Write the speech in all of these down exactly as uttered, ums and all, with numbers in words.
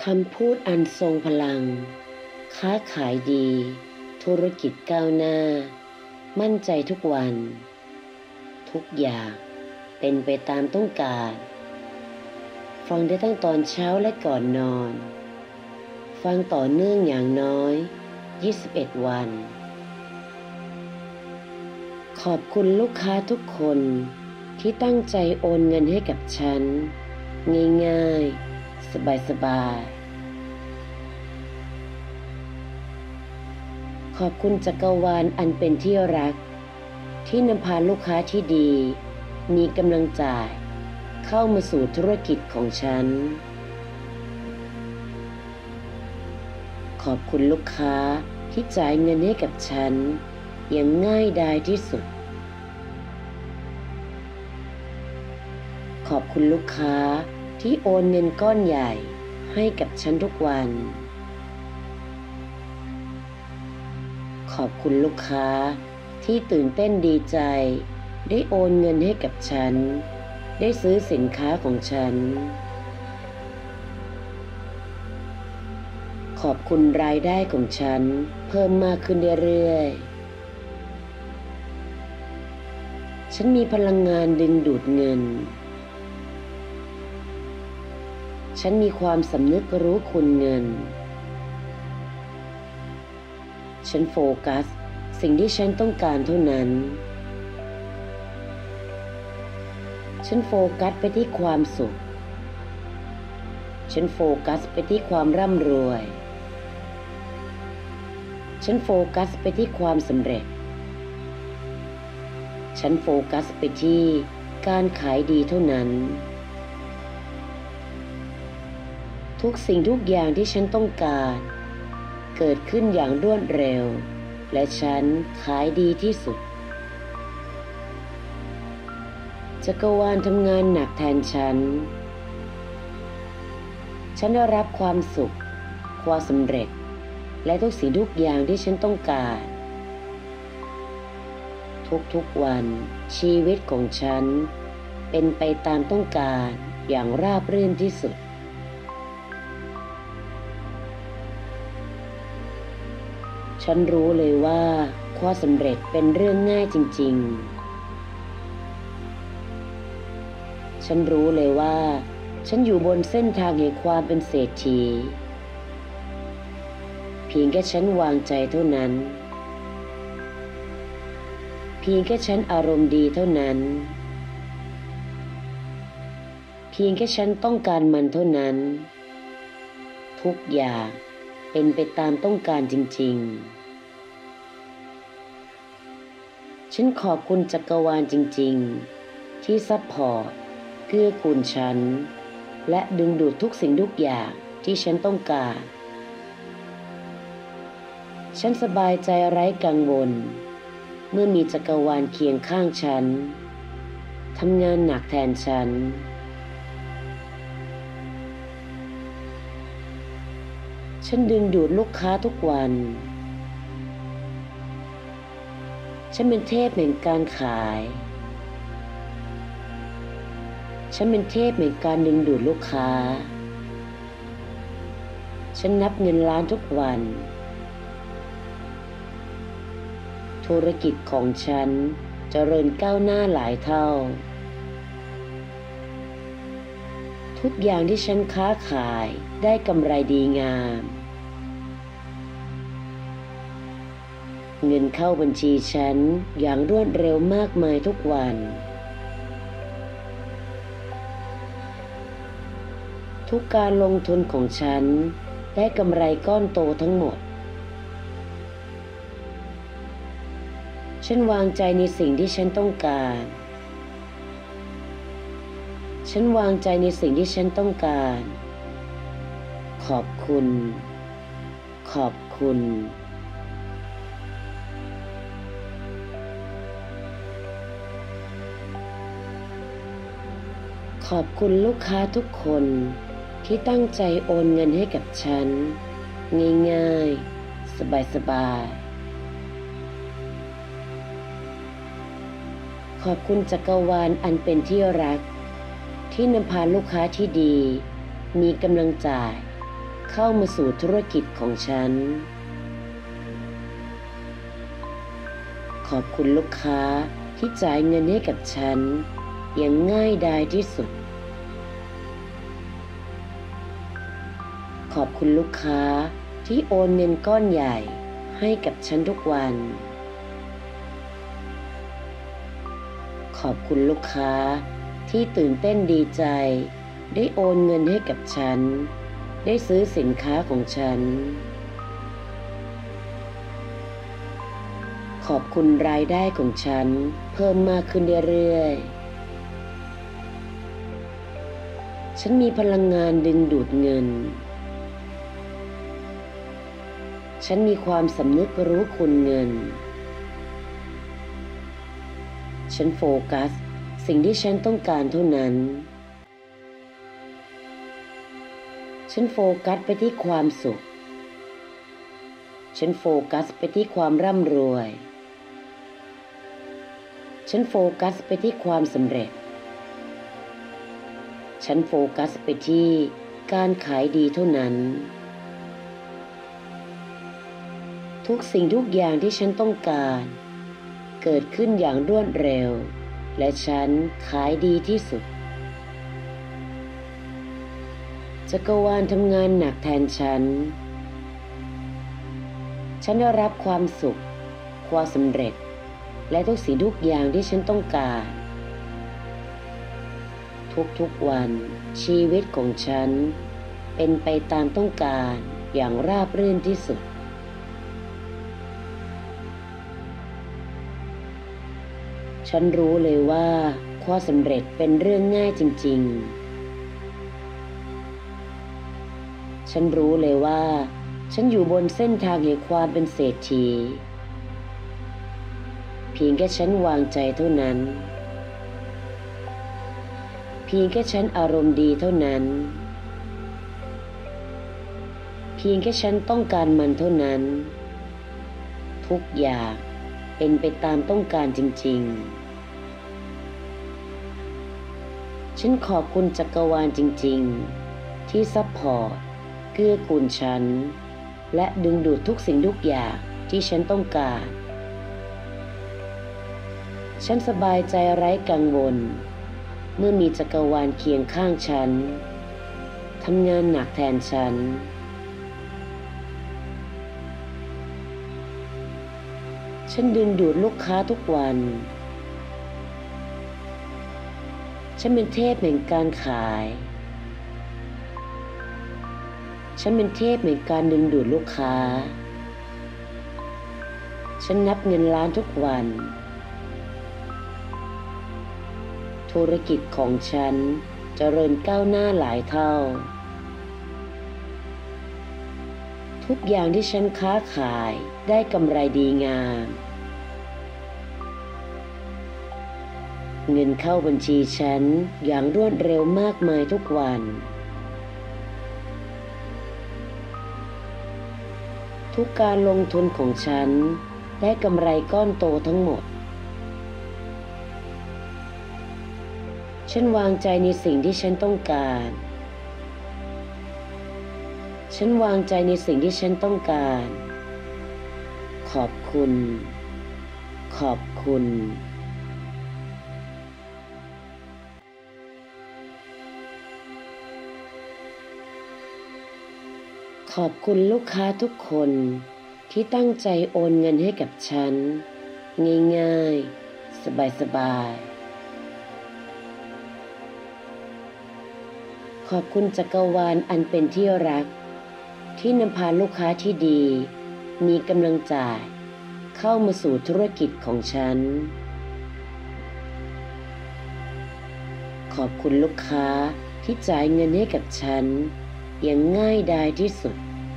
คำพูดอันทรงพลังค้าขายดีธุรกิจก้าวหน้ามั่นใจทุกวันทุกอย่างเป็นไปตามต้องการฟังได้ตั้งตอนเช้าและก่อนนอนฟังต่อเนื่องอย่างน้อยยี่สิบเอ็ดวันขอบคุณลูกค้าทุกคนที่ตั้งใจโอนเงินให้กับฉันง่ายๆสบายๆขอบคุณจักรวาลอันเป็นที่รักที่นำพาลูกค้าที่ดีมีกำลังจ่ายเข้ามาสู่ธุรกิจของฉันขอบคุณลูกค้าที่จ่ายเงินให้กับฉันอย่างง่ายดายที่สุดขอบคุณลูกค้าที่โอนเงินก้อนใหญ่ให้กับฉันทุกวันขอบคุณลูกค้าที่ตื่นเต้นดีใจได้โอนเงินให้กับฉันได้ซื้อสินค้าของฉันขอบคุณรายได้ของฉันเพิ่มมากขึ้นเรื่อยๆฉันมีพลังงานดึงดูดเงินฉันมีความสำนึกรู้คุณเงินฉันโฟกัสสิ่งที่ฉันต้องการเท่านั้นฉันโฟกัสไปที่ความสุขฉันโฟกัสไปที่ความร่ำรวยฉันโฟกัสไปที่ความสำเร็จฉันโฟกัสไปที่การขายดีเท่านั้นทุกสิ่งทุกอย่างที่ฉันต้องการเกิดขึ้นอย่างรวดเร็วและฉันขายดีที่สุดจักรวาลทำงานหนักแทนฉันฉันได้รับความสุขความสำเร็จและทุกสิ่งทุกอย่างที่ฉันต้องการทุกๆวันชีวิตของฉันเป็นไปตามต้องการอย่างราบรื่นที่สุดฉันรู้เลยว่าความสำเร็จเป็นเรื่องง่ายจริงๆฉันรู้เลยว่าฉันอยู่บนเส้นทางแห่งความเป็นเศรษฐีเพียงแค่ฉันวางใจเท่านั้นเพียงแค่ฉันอารมณ์ดีเท่านั้นเพียงแค่ฉันต้องการมันเท่านั้นทุกอย่างเป็นไปตามต้องการจริงๆฉันขอบคุณจักรวาลจริงๆที่ซัพพอร์ตเกื้อกูลฉันและดึงดูดทุกสิ่งทุกอย่างที่ฉันต้องการฉันสบายใจไร้กังวลเมื่อมีจักรวาลเคียงข้างฉันทำงานหนักแทนฉันฉันดึงดูดลูกค้าทุกวันฉันเป็นเทพแห่งการขายฉันเป็นเทพแห่งการดึงดูดลูกค้าฉันนับเงินล้านทุกวันธุรกิจของฉันเจริญก้าวหน้าหลายเท่าทุกอย่างที่ฉันค้าขายได้กำไรดีงามเงินเข้าบัญชีฉันอย่างรวดเร็วมากมายทุกวันทุกการลงทุนของฉันได้กำไรก้อนโตทั้งหมดฉันวางใจในสิ่งที่ฉันต้องการฉันวางใจในสิ่งที่ฉันต้องการขอบคุณขอบคุณขอบคุณลูกค้าทุกคนที่ตั้งใจโอนเงินให้กับฉันง่ายๆสบายๆขอบคุณจักรวาลอันเป็นที่รักที่นำพาลูกค้าที่ดีมีกำลังจ่ายเข้ามาสู่ธุรกิจของฉันขอบคุณลูกค้าที่จ่ายเงินให้กับฉันอย่างง่ายดายที่สุดขอบคุณลูกค้าที่โอนเงินก้อนใหญ่ให้กับฉันทุกวันขอบคุณลูกค้าที่ตื่นเต้นดีใจได้โอนเงินให้กับฉันได้ซื้อสินค้าของฉันขอบคุณรายได้ของฉันเพิ่มมากขึ้นเรื่อยๆฉันมีพลังงานดึงดูดเงินฉันมีความสำนึกรู้คุณเงินฉันโฟกัสสิ่งที่ฉันต้องการเท่านั้นฉันโฟกัสไปที่ความสุขฉันโฟกัสไปที่ความร่ำรวยฉันโฟกัสไปที่ความสำเร็จฉันโฟกัสไปที่การขายดีเท่านั้นทุกสิ่งทุกอย่างที่ฉันต้องการเกิดขึ้นอย่างรวดเร็วและฉันขายดีที่สุดจักรวาลทำงานหนักแทนฉันฉันได้รับความสุขความสำเร็จและทุกสิ่งทุกอย่างที่ฉันต้องการทุกๆวันชีวิตของฉันเป็นไปตามต้องการอย่างราบรื่นที่สุดฉันรู้เลยว่าความสำเร็จเป็นเรื่องง่ายจริงๆฉันรู้เลยว่าฉันอยู่บนเส้นทางแห่งความเป็นเศรษฐีเพียงแค่ฉันวางใจเท่านั้นเพียงแค่ฉันอารมณ์ดีเท่านั้นเพียงแค่ฉันต้องการมันเท่านั้นทุกอย่างเป็นไปตามต้องการจริงๆฉันขอบคุณจักรวาลจริงๆที่ซัพพอร์ตเกื้อกูลฉันและดึงดูดทุกสิ่งทุกอย่างที่ฉันต้องการฉันสบายใจไร้กังวลเมื่อมีจักรวาลเคียงข้างฉันทำงานหนักแทนฉันฉันดึงดูดลูกค้าทุกวันฉันเป็นเทพแห่งการขายฉันเป็นเทพแห่งการดึงดูดลูกค้าฉันนับเงินล้านทุกวันธุรกิจของฉันเจริญก้าวหน้าหลายเท่าทุกอย่างที่ฉันค้าขายได้กำไรดีงามเงินเข้าบัญชีฉันอย่างรวดเร็วมากมายทุกวันทุกการลงทุนของฉันได้กำไรก้อนโตทั้งหมดฉันวางใจในสิ่งที่ฉันต้องการฉันวางใจในสิ่งที่ฉันต้องการขอบคุณขอบคุณขอบคุณลูกค้าทุกคนที่ตั้งใจโอนเงินให้กับฉันง่ายๆสบายๆขอบคุณจักรวาลอันเป็นที่รักที่นำพาลูกค้าที่ดีมีกำลังจ่ายเข้ามาสู่ธุรกิจของฉันขอบคุณลูกค้าที่จ่ายเงินให้กับฉันอย่างง่ายดายที่สุด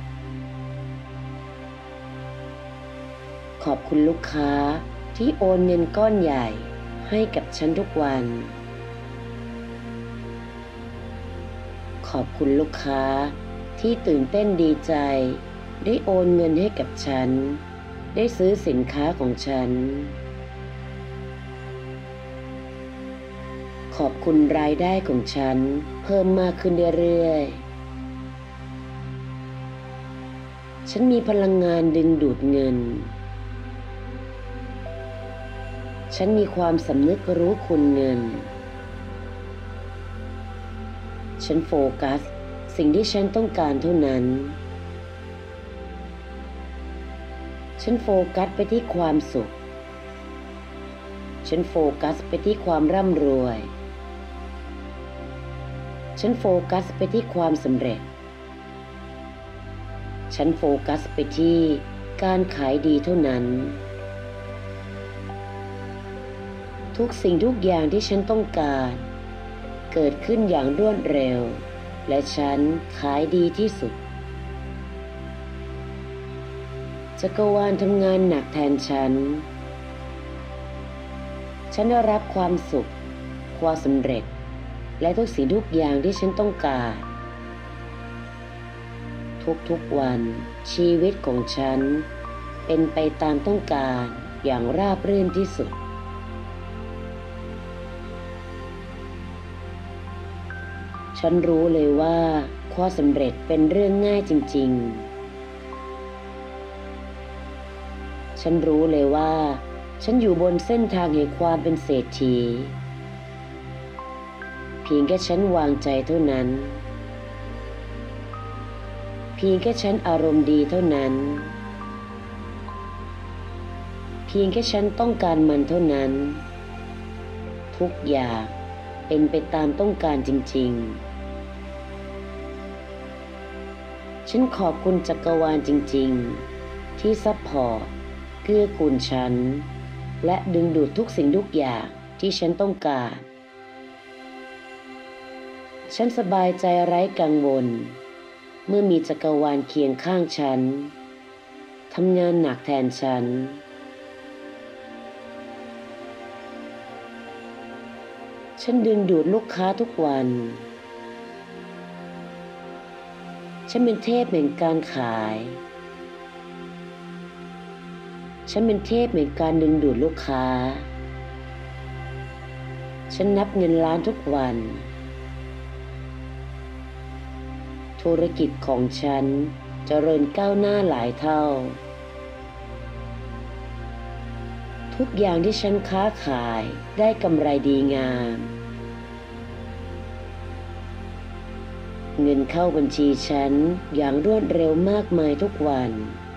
ขอบคุณลูกค้าที่โอนเงินก้อนใหญ่ให้กับฉันทุกวันขอบคุณลูกค้าที่ตื่นเต้นดีใจได้โอนเงินให้กับฉันได้ซื้อสินค้าของฉันขอบคุณรายได้ของฉันเพิ่มมากขึ้นเรื่อยๆฉันมีพลังงานดึงดูดเงินฉันมีความสำนึกรู้คุณเงินฉันโฟกัสสิ่งที่ฉันต้องการเท่านั้นฉันโฟกัสไปที่ความสุขฉันโฟกัสไปที่ความร่ำรวยฉันโฟกัสไปที่ความสำเร็จฉันโฟกัสไปที่การขายดีเท่านั้นทุกสิ่งทุกอย่างที่ฉันต้องการเกิดขึ้นอย่างรวดเร็วและฉันขายดีที่สุดจักรวาลทำงานหนักแทนฉันฉันได้รับความสุขความสำเร็จและทุกสิ่งทุกอย่างที่ฉันต้องการทุกๆวันชีวิตของฉันเป็นไปตามต้องการอย่างราบรื่นที่สุดฉันรู้เลยว่าความสำเร็จเป็นเรื่องง่ายจริงๆฉันรู้เลยว่าฉันอยู่บนเส้นทางแห่งความเป็นเศรษฐีเพียงแค่ฉันวางใจเท่านั้นเพียงแค่ฉันอารมณ์ดีเท่านั้นเพียงแค่ฉันต้องการมันเท่านั้นทุกอย่างเป็นไปตามต้องการจริงๆฉันขอบคุณจักรวาลจริงๆที่ซัพพอร์ตเกื้อกูลฉันและดึงดูดทุกสิ่งทุกอย่างที่ฉันต้องการฉันสบายใจไร้กังวลเมื่อมีจักรวาลเคียงข้างฉันทำงานหนักแทนฉันฉันดึงดูดลูกค้าทุกวันฉันเป็นเทพแห่งการขายฉันเป็นเทพแห่งการดึงดูดลูกค้าฉันนับเงินล้านทุกวันธุรกิจของฉันเจริญก้าวหน้าหลายเท่าทุกอย่างที่ฉันค้าขายได้กำไรดีงามเงินเข้าบัญชีฉันอย่างรวดเร็วมากมายทุกวัน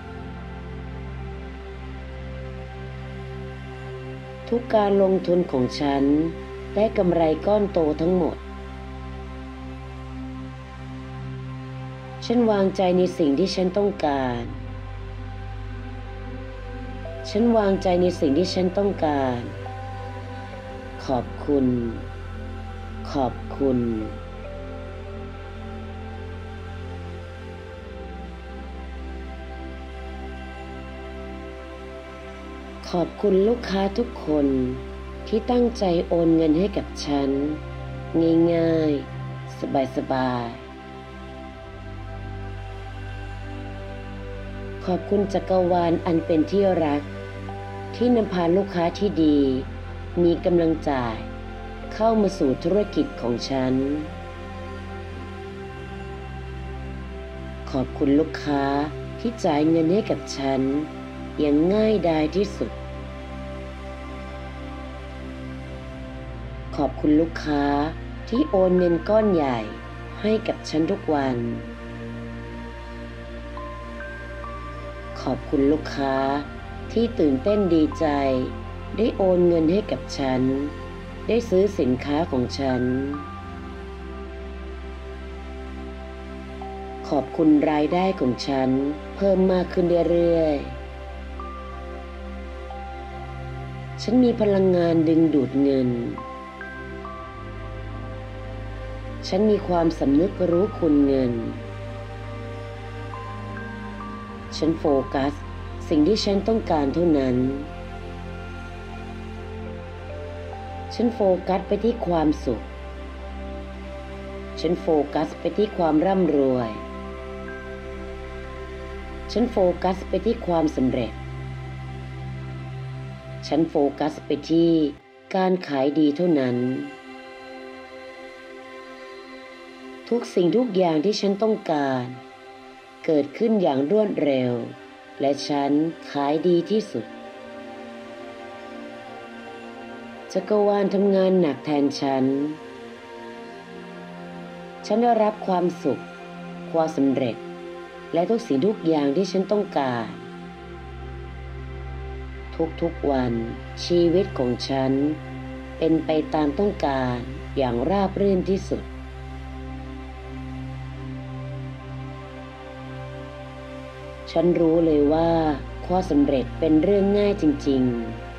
ทุกการลงทุนของฉันได้กำไรก้อนโตทั้งหมดฉันวางใจในสิ่งที่ฉันต้องการฉันวางใจในสิ่งที่ฉันต้องการขอบคุณขอบคุณขอบคุณลูกค้าทุกคนที่ตั้งใจโอนเงินให้กับฉันง่ายๆสบายๆขอบคุณจักรวาลอันเป็นที่รักที่นำพาลูกค้าที่ดีมีกำลังจ่ายเข้ามาสู่ธุรกิจของฉันขอบคุณลูกค้าที่จ่ายเงินให้กับฉันอย่างง่ายดายที่สุดขอบคุณลูกค้าที่โอนเงินก้อนใหญ่ให้กับฉันทุกวันขอบคุณลูกค้าที่ตื่นเต้นดีใจได้โอนเงินให้กับฉันได้ซื้อสินค้าของฉันขอบคุณรายได้ของฉันเพิ่มมากขึ้นเรื่อยๆฉันมีพลังงานดึงดูดเงินฉันมีความสำนึกรู้คุณเงินฉันโฟกัสสิ่งที่ฉันต้องการเท่านั้นฉันโฟกัสไปที่ความสุขฉันโฟกัสไปที่ความร่ำรวยฉันโฟกัสไปที่ความสำเร็จฉันโฟกัสไปที่การขายดีเท่านั้นทุกสิ่งทุกอย่างที่ฉันต้องการเเกิดขึ้นอย่างรวดเร็วและฉันขายดีที่สุดจักรวาลทำงานหนักแทนฉันฉันได้รับความสุขความสำเร็จและทุกสิ่งทุกอย่างที่ฉันต้องการทุกๆวันชีวิตของฉันเป็นไปตามต้องการอย่างราบรื่นที่สุดฉันรู้เลยว่าความสำเร็จเป็นเรื่องง่ายจริง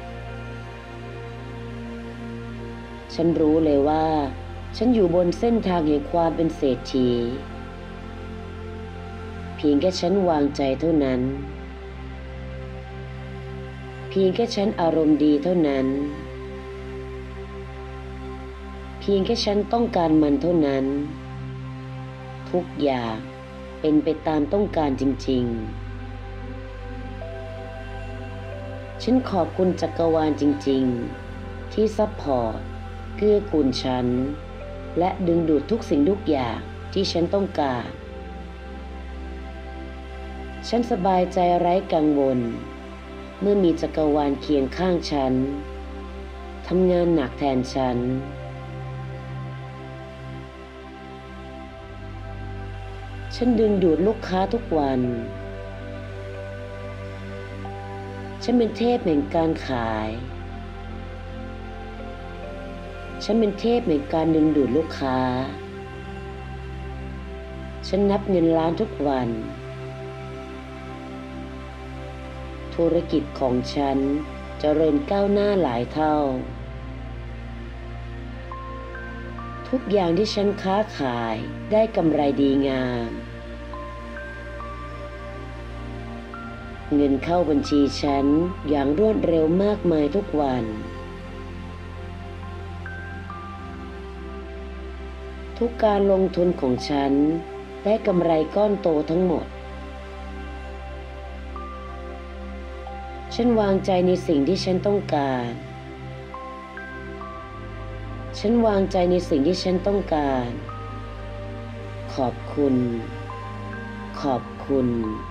ๆฉันรู้เลยว่าฉันอยู่บนเส้นทางแห่งความเป็นเศรษฐีเพียงแค่ฉันวางใจเท่านั้นเพียงแค่ฉันอารมณ์ดีเท่านั้นเพียงแค่ฉันต้องการมันเท่านั้นทุกอย่างเป็นไปตามต้องการจริงๆฉันขอบคุณจักรวาลจริงๆที่ซัพพอร์ตเกื้อกูลฉันและดึงดูดทุกสิ่งทุกอย่างที่ฉันต้องการฉันสบายใจไร้กังวลเมื่อมีจักรวาลเคียงข้างฉันทำงานหนักแทนฉันฉันดึงดูดลูกค้าทุกวันฉันเป็นเทพแห่งการขายฉันเป็นเทพแห่งการดึงดูดลูกค้าฉันนับเงินล้านทุกวันธุรกิจของฉันเจริญก้าวหน้าหลายเท่าทุกอย่างที่ฉันค้าขายได้กำไรดีงามเงินเข้าบัญชีฉันอย่างรวดเร็วมากมายทุกวันทุกการลงทุนของฉันได้กำไรก้อนโตทั้งหมดฉันวางใจในสิ่งที่ฉันต้องการฉันวางใจในสิ่งที่ฉันต้องการขอบคุณขอบคุณ